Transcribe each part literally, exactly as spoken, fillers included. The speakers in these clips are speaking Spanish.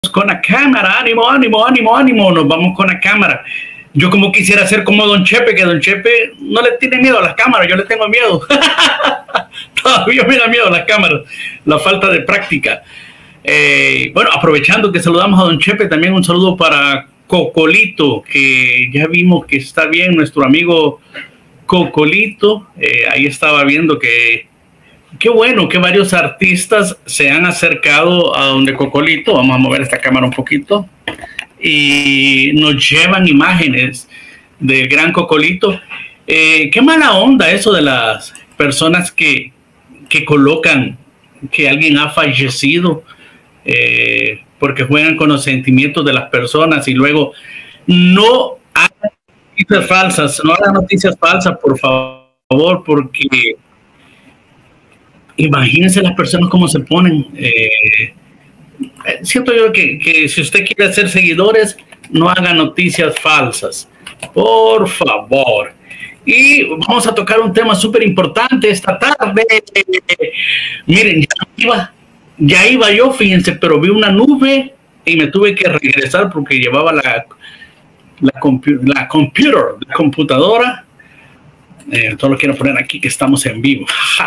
con la cámara, ánimo, ánimo, ánimo, ánimo, nos vamos con la cámara. Yo como quisiera ser como Don Chepe, que Don Chepe no le tiene miedo a las cámaras, yo le tengo miedo. Todavía me da miedo a las cámaras, la falta de práctica. Eh, bueno, aprovechando que saludamos a Don Chepe, también un saludo para Cocolito, que ya vimos que está bien, nuestro amigo Cocolito. Eh, ahí estaba viendo que qué bueno que varios artistas se han acercado a donde Cocolito. Vamos a mover esta cámara un poquito y nos llevan imágenes del gran Cocolito. Eh, qué mala onda eso de las personas que, que colocan que alguien ha fallecido eh, porque juegan con los sentimientos de las personas y luego no hagan noticias falsas, no hagan noticias falsas, por favor, porque imagínense las personas cómo se ponen. Eh, siento yo que, que si usted quiere hacer seguidores, no haga noticias falsas, por favor. Y vamos a tocar un tema súper importante esta tarde. Miren, ya iba, ya iba yo, fíjense, pero vi una nube y me tuve que regresar porque llevaba la, la, compu la computer, la computadora. Eh, todo lo quiero poner aquí que estamos en vivo.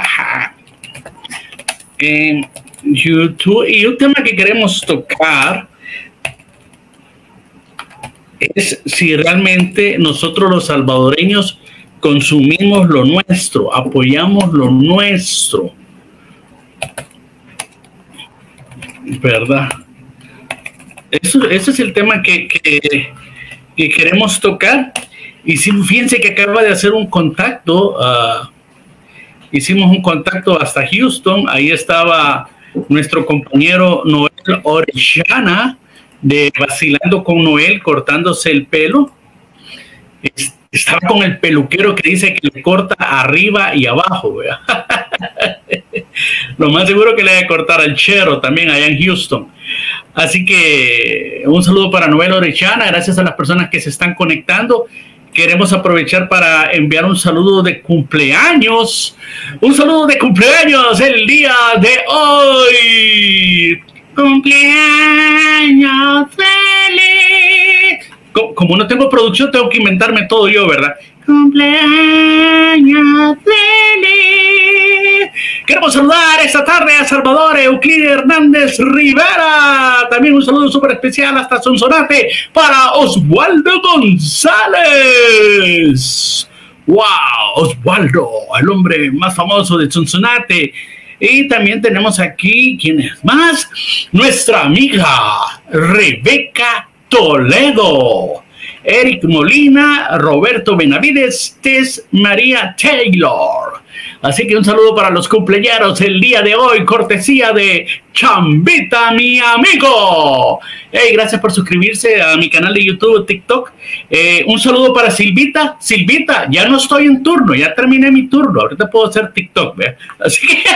En YouTube, y un tema que queremos tocar es si realmente nosotros los salvadoreños consumimos lo nuestro, apoyamos lo nuestro, ¿verdad? Eso, ese es el tema que, que, que queremos tocar. Y si, fíjense que acaba de hacer un contacto, uh, hicimos un contacto hasta Houston. Ahí estaba nuestro compañero Noel Orellana de Vacilando con Noel, cortándose el pelo. Estaba con el peluquero que dice que le corta arriba y abajo. Lo más seguro que le haya cortar al chero también allá en Houston. Así que un saludo para Noel Orellana. Gracias a las personas que se están conectando. Queremos aprovechar para enviar un saludo de cumpleaños. Un saludo de cumpleaños el día de hoy. Cumpleaños feliz. Como no tengo producción, tengo que inventarme todo yo, ¿verdad? Cumpleaños feliz. Queremos saludar esta tarde a Salvador Euclides Hernández Rivera. También un saludo súper especial hasta Sonsonate para Oswaldo González. ¡Wow! Oswaldo, el hombre más famoso de Sonsonate. Y también tenemos aquí, ¿quién es más? Nuestra amiga Rebeca Toledo, Eric Molina, Roberto Benavides, Tess María Taylor. Así que un saludo para los cumpleaños el día de hoy, cortesía de Chambita, mi amigo. Hey, gracias por suscribirse a mi canal de YouTube, TikTok. Eh, un saludo para Silvita. Silvita, ya no estoy en turno, ya terminé mi turno. Ahorita puedo hacer TikTok, ¿ve? Así que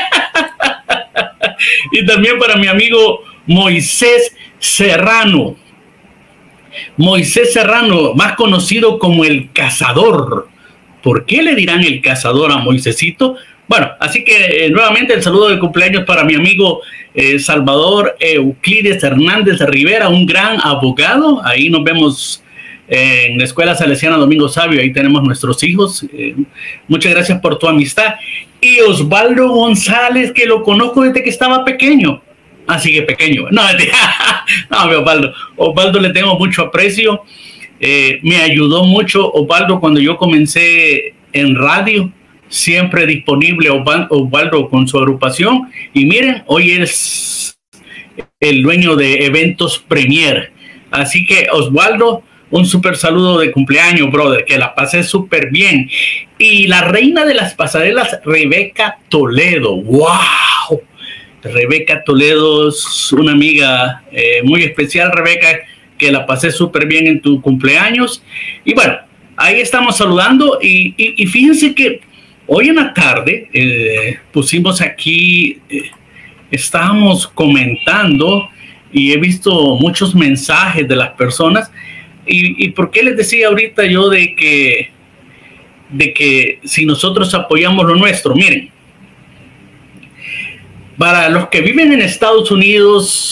y también para mi amigo Moisés Serrano. Moisés Serrano, más conocido como el Cazador. ¿Por qué le dirán el Cazador a Moisésito? Bueno, así que eh, nuevamente el saludo de cumpleaños para mi amigo eh, Salvador Euclides Hernández Rivera, un gran abogado. Ahí nos vemos eh, en la Escuela Salesiana Domingo Sabio, ahí tenemos nuestros hijos. Eh, muchas gracias por tu amistad. Y Osvaldo González, que lo conozco desde que estaba pequeño. Así que pequeño. No, no, Osvaldo. Osvaldo le tengo mucho aprecio. Eh, me ayudó mucho Osvaldo cuando yo comencé en radio, siempre disponible Osvaldo con su agrupación. Y miren, hoy es el dueño de Eventos Premier. Así que Osvaldo, un súper saludo de cumpleaños, brother, que la pasé súper bien. Y la reina de las pasarelas, Rebeca Toledo. ¡Wow! Rebeca Toledo es una amiga eh, muy especial, Rebeca, que la pasé súper bien en tu cumpleaños. Y bueno, ahí estamos saludando. Y, y, y fíjense que hoy en la tarde eh, pusimos aquí, eh, estábamos comentando y he visto muchos mensajes de las personas. Y, y por qué les decía ahorita yo de que, de que si nosotros apoyamos lo nuestro, miren, para los que viven en Estados Unidos,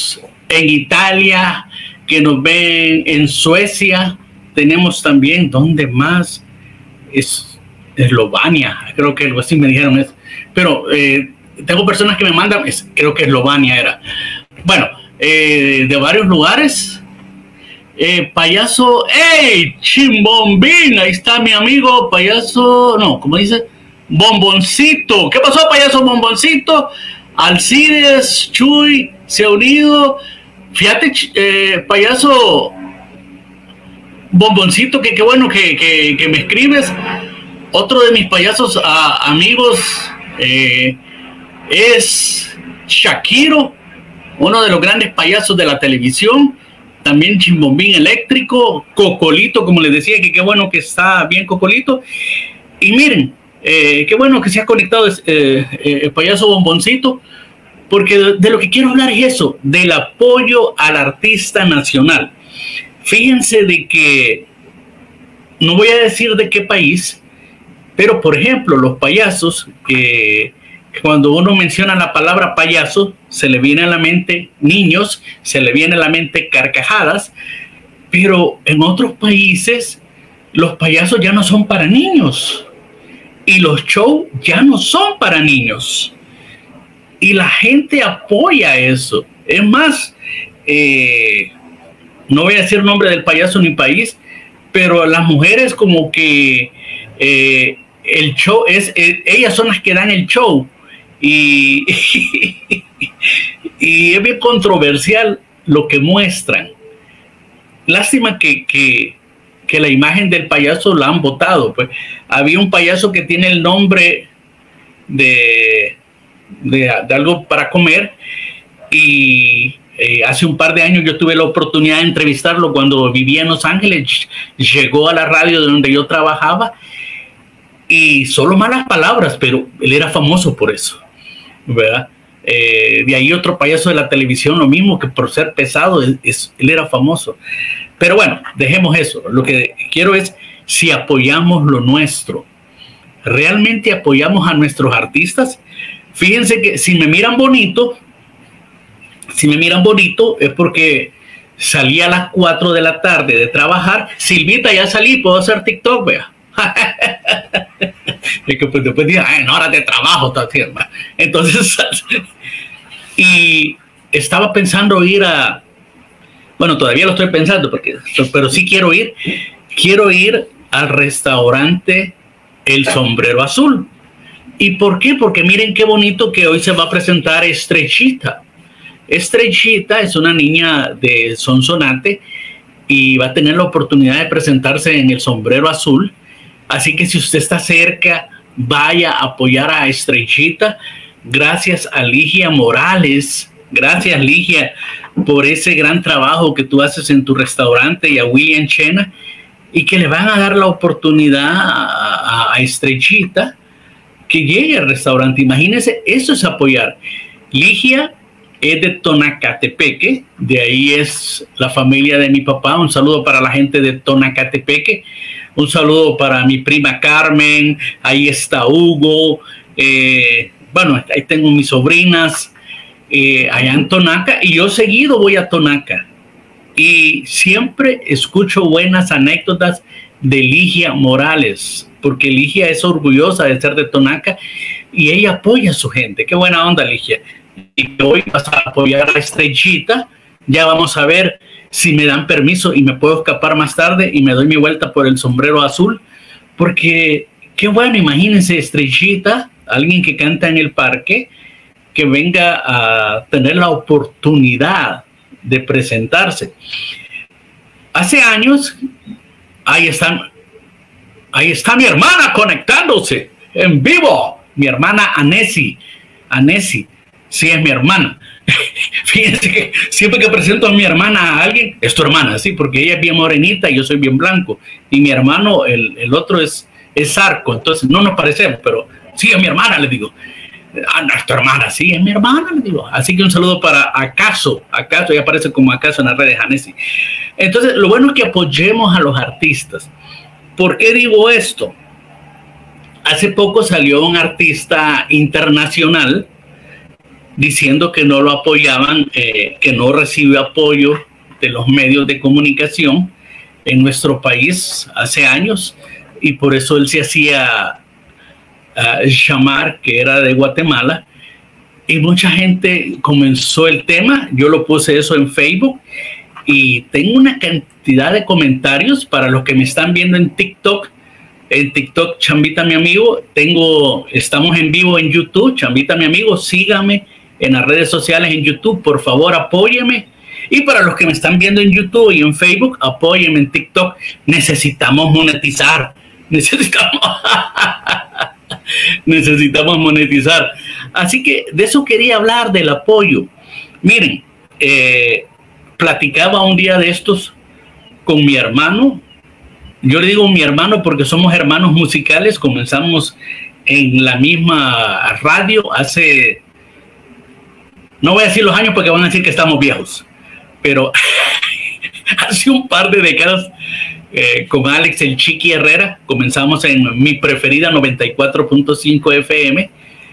en Italia, que nos ven en Suecia. Tenemos también, ¿dónde más? Es Eslovenia, creo que algo así me dijeron. Es, pero eh, tengo personas que me mandan, es, creo que Eslovenia era. Bueno, eh, de varios lugares. Eh, payaso, ¡hey! Chimbombín, ahí está mi amigo payaso, no, ¿cómo dice? Bomboncito. ¿Qué pasó, payaso Bomboncito? Alcides, Chuy, se ha unido. Fíjate, eh, payaso Bomboncito, que qué bueno que, que, que me escribes. Otro de mis payasos a, amigos eh, es Shakiro, uno de los grandes payasos de la televisión. También Chimbombín Eléctrico, Cocolito, como les decía, que qué bueno que está bien Cocolito. Y miren, eh, qué bueno que se ha conectado eh, eh, el payaso Bomboncito, porque de, de lo que quiero hablar es eso, del apoyo al artista nacional. Fíjense de que, no voy a decir de qué país, pero por ejemplo, los payasos, que cuando uno menciona la palabra payaso, se le viene a la mente niños, se le viene a la mente carcajadas, pero en otros países los payasos ya no son para niños y los shows ya no son para niños. Y la gente apoya eso. Es más, eh, no voy a decir nombre del payaso ni país, pero las mujeres como que eh, el show es, eh, ellas son las que dan el show. Y, y es bien controversial lo que muestran. Lástima que, que, que la imagen del payaso la han botado. Pues había un payaso que tiene el nombre de, de, de algo para comer, y eh, hace un par de años yo tuve la oportunidad de entrevistarlo cuando vivía en Los Ángeles. Llegó a la radio de donde yo trabajaba y solo malas palabras, pero él era famoso por eso, ¿verdad? Eh, de ahí otro payaso de la televisión, lo mismo, que por ser pesado, es, es, él era famoso. Pero bueno, dejemos eso. Lo que quiero es, si apoyamos lo nuestro, realmente apoyamos a nuestros artistas. Fíjense que si me miran bonito, si me miran bonito es porque salí a las cuatro de la tarde de trabajar. Silvita, ya salí, puedo hacer TikTok, vea. Y que pues después digan, en horas de trabajo, entonces, y estaba pensando ir a, bueno, todavía lo estoy pensando, porque, pero sí quiero ir, quiero ir al restaurante El Sombrero Azul. ¿Y por qué? Porque miren qué bonito que hoy se va a presentar Estrellita. Estrellita es una niña de Sonsonate y va a tener la oportunidad de presentarse en El Sombrero Azul. Así que si usted está cerca, vaya a apoyar a Estrellita. Gracias a Ligia Morales. Gracias, Ligia, por ese gran trabajo que tú haces en tu restaurante, y a William Chena, y que le van a dar la oportunidad a, a Estrellita que llegue al restaurante. Imagínense, eso es apoyar. Ligia es de Tonacatepeque, de ahí es la familia de mi papá. Un saludo para la gente de Tonacatepeque. Un saludo para mi prima Carmen, ahí está Hugo, eh, bueno, ahí tengo mis sobrinas, eh, allá en Tonaca, y yo seguido voy a Tonaca, y siempre escucho buenas anécdotas de Ligia Morales, porque Ligia es orgullosa de ser de Tonaca, y ella apoya a su gente. Qué buena onda, Ligia. Y hoy vas a apoyar a Estrellita. Ya vamos a ver si me dan permiso y me puedo escapar más tarde y me doy mi vuelta por El Sombrero Azul, porque qué bueno, imagínense, Estrellita, alguien que canta en el parque, que venga a tener la oportunidad de presentarse. Hace años, ahí están, ahí está mi hermana conectándose en vivo, mi hermana Anesi, Anesi, sí, es mi hermana. Fíjense que siempre que presento a mi hermana a alguien, es tu hermana, sí, porque ella es bien morenita y yo soy bien blanco, y mi hermano, el, el otro es, es Arco, entonces no nos parecemos, pero sí, es mi hermana, le digo. Ah, no, es tu hermana, sí, es mi hermana, le digo. Así que un saludo para Acaso, Acaso, ya aparece como Acaso en las redes, Janesi. Entonces, lo bueno es que apoyemos a los artistas. ¿Por qué digo esto? Hace poco salió un artista internacional diciendo que no lo apoyaban, eh, que no recibió apoyo de los medios de comunicación en nuestro país hace años, y por eso él se hacía uh, llamar que era de Guatemala, y mucha gente comenzó el tema. Yo lo puse eso en Facebook y tengo una cantidad de comentarios. Para los que me están viendo en TikTok, en TikTok, Chambita mi amigo, tengo, estamos en vivo en YouTube, Chambita mi amigo, sígame en las redes sociales en YouTube, por favor apóyeme. Y para los que me están viendo en YouTube y en Facebook, apóyenme en TikTok. Necesitamos monetizar. Necesitamos, necesitamos monetizar. Así que de eso quería hablar, del apoyo. Miren, eh, platicaba un día de estos con mi hermano. Yo le digo mi hermano porque somos hermanos musicales. Comenzamos en la misma radio hace, no voy a decir los años porque van a decir que estamos viejos, pero hace un par de décadas, eh, con Alex el Chiqui Herrera, comenzamos en Mi Preferida noventa y cuatro punto cinco F M.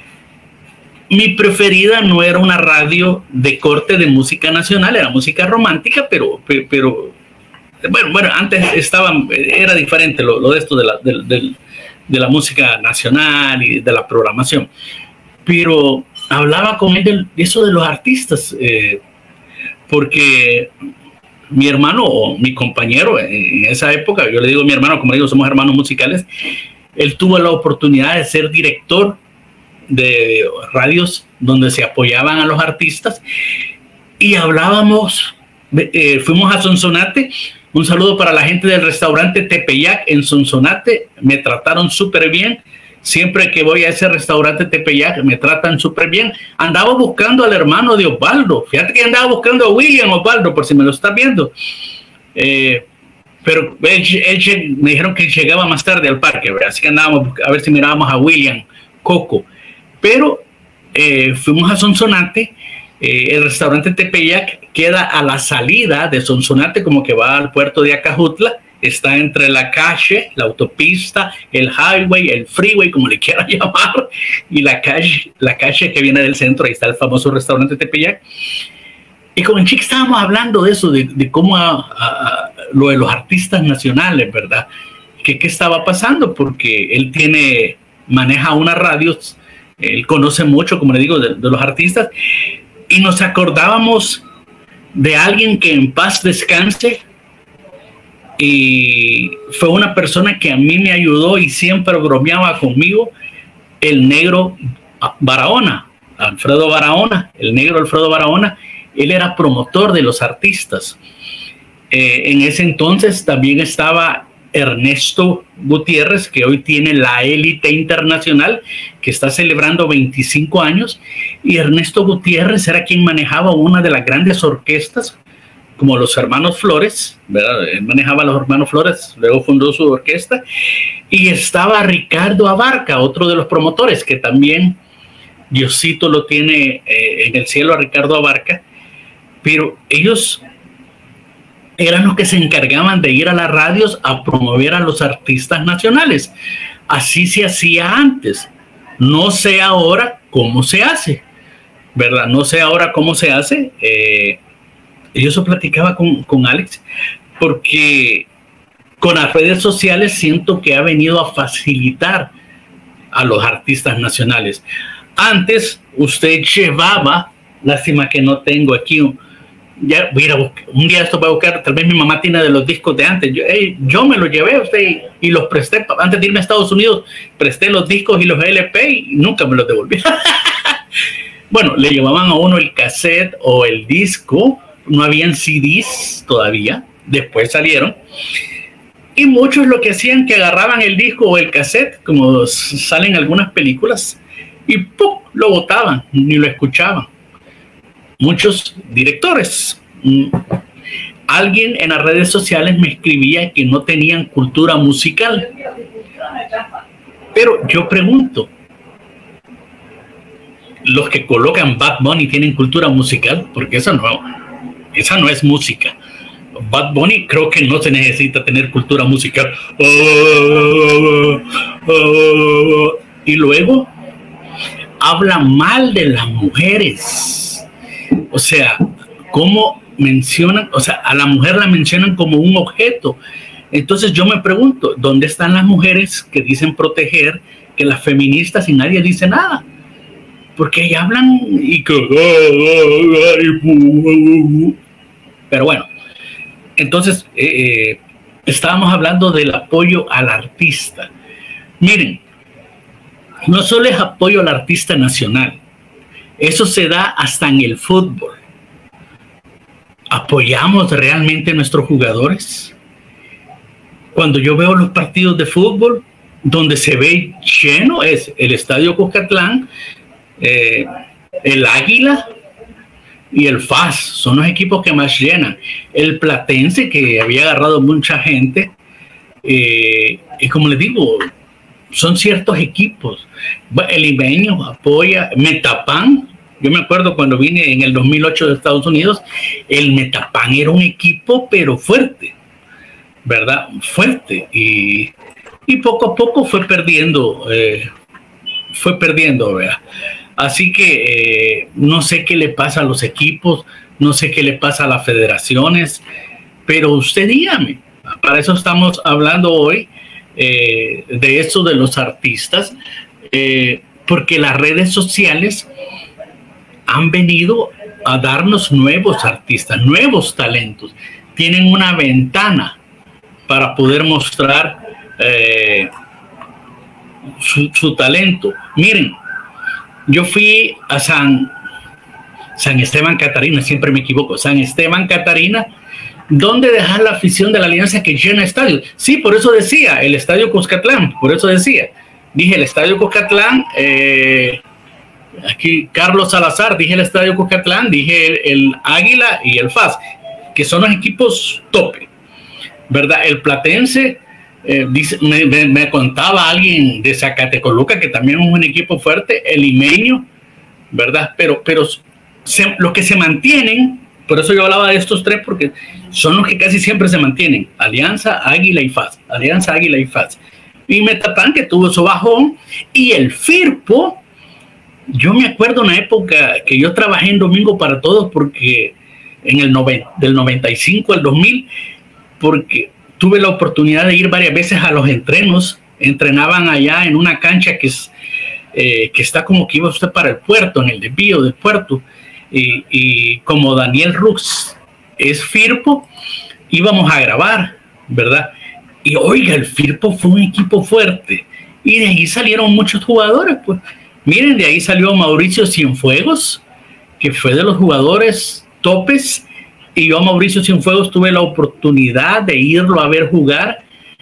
Mi Preferida no era una radio de corte de música nacional, era música romántica, pero, pero bueno, bueno, antes estaba, era diferente lo, lo de esto de la, de, de, de la música nacional y de la programación. Pero hablaba con él de, de eso de los artistas, eh, porque mi hermano o mi compañero en esa época, yo le digo mi hermano, como digo, somos hermanos musicales, él tuvo la oportunidad de ser director de radios donde se apoyaban a los artistas, y hablábamos, eh, fuimos a Sonsonate. Un saludo para la gente del restaurante Tepeyac en Sonsonate, me trataron súper bien. Siempre que voy a ese restaurante Tepeyac me tratan súper bien. Andaba buscando al hermano de Osvaldo. Fíjate que andaba buscando a William Osvaldo, por si me lo estás viendo. Eh, pero él, él, me dijeron que llegaba más tarde al parque, ¿verdad? Así que andábamos a ver si mirábamos a William Coco. Pero eh, fuimos a Sonsonate. Eh, el restaurante Tepeyac queda a la salida de Sonsonate, como que va al puerto de Acajutla. Está entre la calle, la autopista, el highway, el freeway, como le quieran llamar, y la calle, la calle que viene del centro. Ahí está el famoso restaurante Tepeyac. Y con el chico estábamos hablando de eso, de, de cómo a, a, lo de los artistas nacionales, ¿verdad? Que qué estaba pasando, porque él tiene, maneja unas radios, él conoce mucho, como le digo, de, de los artistas, y nos acordábamos de alguien que en paz descanse, y fue una persona que a mí me ayudó y siempre bromeaba conmigo, el negro Barahona, Alfredo Barahona, el negro Alfredo Barahona. Él era promotor de los artistas. Eh, en ese entonces también estaba Ernesto Gutiérrez, que hoy tiene la élite internacional, que está celebrando veinticinco años, y Ernesto Gutiérrez era quien manejaba una de las grandes orquestas, como los Hermanos Flores, ¿verdad? Él manejaba a los Hermanos Flores, luego fundó su orquesta, y estaba Ricardo Abarca, otro de los promotores, que también Diosito lo tiene eh, en el cielo a Ricardo Abarca, pero ellos eran los que se encargaban de ir a las radios a promover a los artistas nacionales. Así se hacía antes. No sé ahora cómo se hace, ¿verdad? No sé ahora cómo se hace. Eh, yo eso platicaba con, con Alex, porque con las redes sociales siento que ha venido a facilitar a los artistas nacionales. Antes usted llevaba, lástima que no tengo aquí, ya voy a ir a buscar, un día esto voy a buscar, tal vez mi mamá tiene de los discos de antes, yo, hey, yo me los llevé a usted y, y los presté, antes de irme a Estados Unidos, presté los discos y los L P y nunca me los devolví. Bueno, le llevaban a uno el cassette o el disco, no habían C Ds todavía, después salieron, y muchos lo que hacían que agarraban el disco o el cassette, como salen algunas películas, y ¡pum!, lo botaban, ni lo escuchaban. Muchos directores. Alguien en las redes sociales me escribía que no tenían cultura musical. Pero yo pregunto, ¿los que colocan Bad Bunny tienen cultura musical? Porque esa no, esa no es música. Bad Bunny creo que no se necesita tener cultura musical. Y luego habla mal de las mujeres. O sea, cómo mencionan, o sea, a la mujer la mencionan como un objeto. Entonces yo me pregunto, ¿dónde están las mujeres que dicen proteger, que las feministas y nadie dice nada? Porque ellas hablan y que... Pero bueno, entonces eh, estábamos hablando del apoyo al artista. Miren, no solo es apoyo al artista nacional, eso se da hasta en el fútbol. ¿Apoyamos realmente a nuestros jugadores? Cuando yo veo los partidos de fútbol, donde se ve lleno es el Estadio Cuscatlán, eh, el Águila y el F A S, son los equipos que más llenan. El Platense, que había agarrado mucha gente, eh, y como les digo, son ciertos equipos. El Limeño apoya, Metapan. Yo me acuerdo cuando vine en el dos mil ocho de Estados Unidos, el Metapan era un equipo, pero fuerte, ¿verdad? Fuerte. Y, y poco a poco fue perdiendo, eh, fue perdiendo, ¿verdad? Así que eh, no sé qué le pasa a los equipos, no sé qué le pasa a las federaciones, pero usted dígame, para eso estamos hablando hoy, eh, de eso de los artistas, eh, porque las redes sociales han venido a darnos nuevos artistas, nuevos talentos. Tienen una ventana para poder mostrar eh, su, su talento. Miren, yo fui a San, San Esteban Catarina, siempre me equivoco, San Esteban Catarina, donde dejar la afición de la Alianza que llena estadios. Sí, por eso decía, el Estadio Cuscatlán, por eso decía. Dije el Estadio Cuscatlán, eh, aquí Carlos Salazar, dije el Estadio Cuscatlán, dije el, el Águila y el F A S, que son los equipos tope, ¿verdad? El Platense, eh, dice, me, me, me contaba alguien de Zacatecoluca, que también es un equipo fuerte, el Limeño, ¿verdad? Pero, pero se, los que se mantienen, por eso yo hablaba de estos tres, porque son los que casi siempre se mantienen: Alianza, Águila y F A S, Alianza, Águila y F A S. Y Metapan, que tuvo su bajón, y el Firpo. Yo me acuerdo una época que yo trabajé en Domingo para Todos, porque en el noventa, del noventa y cinco al dos mil, porque tuve la oportunidad de ir varias veces a los entrenos. Entrenaban allá en una cancha que, es, eh, que está como que iba usted para el puerto, en el desvío del puerto, y, y como Daniel Rux es Firpo, íbamos a grabar, ¿verdad? Y oiga, el Firpo fue un equipo fuerte, y de ahí salieron muchos jugadores, pues. Miren, de ahí salió Mauricio Cienfuegos, que fue de los jugadores topes, y yo a Mauricio Cienfuegos tuve la oportunidad de irlo a ver jugar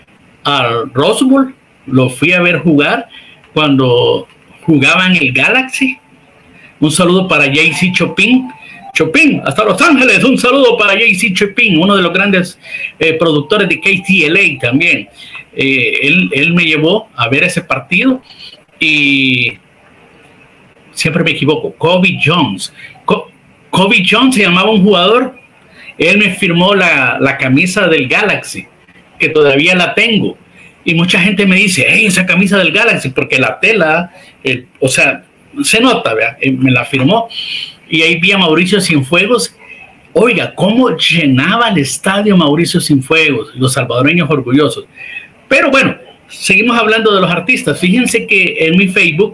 al Rose Bowl. Lo fui a ver jugar cuando jugaba en el Galaxy. Un saludo para J C Chopin. Chopin, hasta Los Ángeles, un saludo para J C Chopin, uno de los grandes eh, productores de K T L A también. Eh, él, él me llevó a ver ese partido y... siempre me equivoco, Kobe Jones. Co Kobe Jones se llamaba un jugador. Él me firmó la, la camisa del Galaxy, que todavía la tengo. Y mucha gente me dice, hey, esa camisa del Galaxy, porque la tela, eh, o sea, se nota, ¿verdad? Eh, me la firmó. Y ahí vi a Mauricio Cienfuegos. Oiga, cómo llenaba el estadio Mauricio Cienfuegos, los salvadoreños orgullosos. Pero bueno, seguimos hablando de los artistas. Fíjense que en mi Facebook,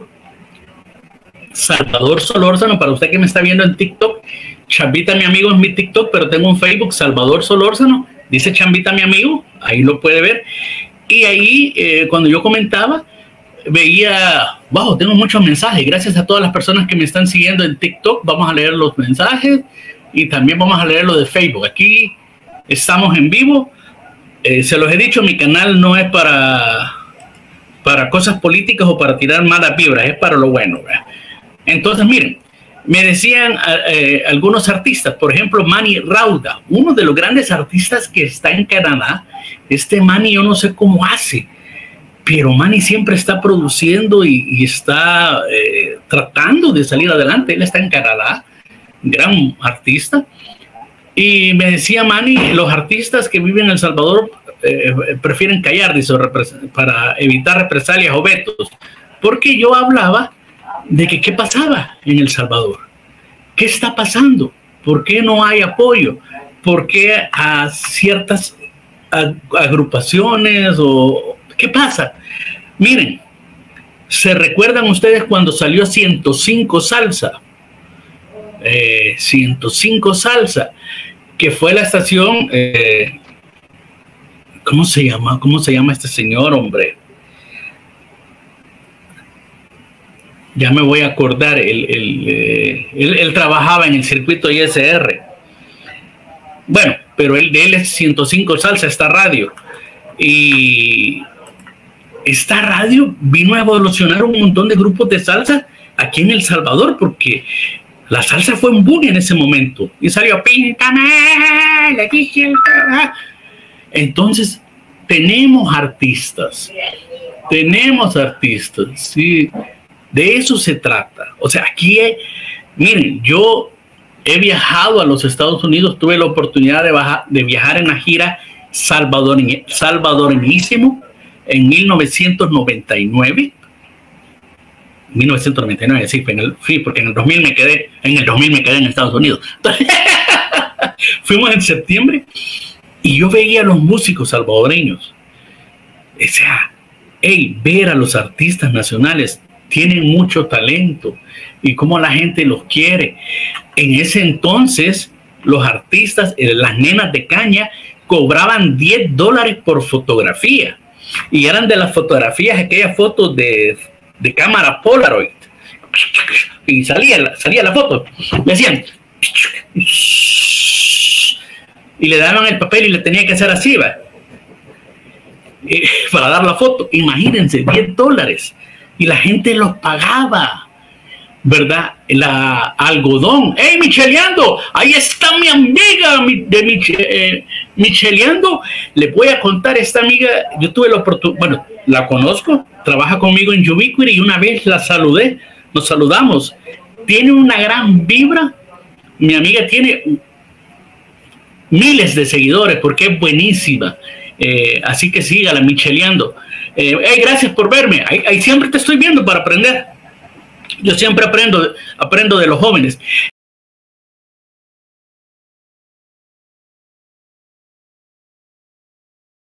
Salvador Solórzano, para usted que me está viendo en TikTok, Chambita mi amigo es mi TikTok, pero tengo un Facebook, Salvador Solórzano, dice Chambita mi amigo, ahí lo puede ver. Y ahí, eh, cuando yo comentaba, veía, wow, tengo muchos mensajes, gracias a todas las personas que me están siguiendo en TikTok. Vamos a leer los mensajes y también vamos a leer lo de Facebook. Aquí estamos en vivo, eh, se los he dicho, mi canal no es para, para cosas políticas o para tirar malas vibras, es para lo bueno, ¿verdad? Entonces, miren, me decían eh, algunos artistas, por ejemplo, Manny Rauda, uno de los grandes artistas que está en Canadá. Este Manny yo no sé cómo hace, pero Manny siempre está produciendo y, y está eh, tratando de salir adelante. Él está en Canadá, gran artista. Y me decía Manny, los artistas que viven en El Salvador eh, prefieren callar, dice, para evitar represalias o vetos. Porque yo hablaba de que qué pasaba en El Salvador. ¿Qué está pasando? ¿Por qué no hay apoyo? ¿Por qué a ciertas agrupaciones o qué pasa? Miren, ¿se recuerdan ustedes cuando salió ciento cinco Salsa? Eh, ciento cinco Salsa, que fue la estación, eh, ¿cómo se llama? ¿Cómo se llama este señor, hombre? Ya me voy a acordar, él, él, eh, él, él trabajaba en el circuito I S R. Bueno, pero él, él es ciento cinco Salsa, esta radio. Y esta radio vino a evolucionar un montón de grupos de salsa aquí en El Salvador, porque la salsa fue un boom en ese momento. Y salió Píntame. Entonces, tenemos artistas. Tenemos artistas, sí. De eso se trata. O sea, aquí, hay, miren, yo he viajado a los Estados Unidos, tuve la oportunidad de, baja, de viajar en la gira salvadoreñ, salvadoreñísimo en mil novecientos noventa y nueve. mil novecientos noventa y nueve, sí, en el, sí, porque en el dos mil me quedé, en el dos mil me quedé en Estados Unidos. Entonces, fuimos en septiembre y yo veía a los músicos salvadoreños. O sea, hey, ver a los artistas nacionales, tienen mucho talento y cómo la gente los quiere. En ese entonces, los artistas, las nenas de caña, cobraban diez dólares por fotografía. Y eran de las fotografías, aquellas fotos de, de cámara Polaroid. Y salía, salía la foto. Le hacían. Y le daban el papel y le tenía que hacer así, ¿va? Eh, para dar la foto. Imagínense, diez dólares. Y la gente los pagaba, ¿verdad? La algodón. ¡Hey, Micheleando! Ahí está mi amiga de Mich eh, Micheleando. Le voy a contar, esta amiga, yo tuve la oportunidad, bueno, la conozco, trabaja conmigo en Ubiquity y una vez la saludé, nos saludamos. Tiene una gran vibra. Mi amiga tiene miles de seguidores porque es buenísima. Eh, así que sígala, Micheleando. Eh, hey, gracias por verme. Ahí, ahí siempre te estoy viendo para aprender. Yo siempre aprendo, aprendo de los jóvenes.